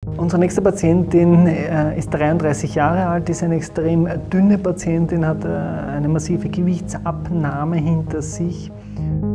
Unsere nächste Patientin ist 33 Jahre alt, ist eine extrem dünne Patientin, hat eine massive Gewichtsabnahme hinter sich.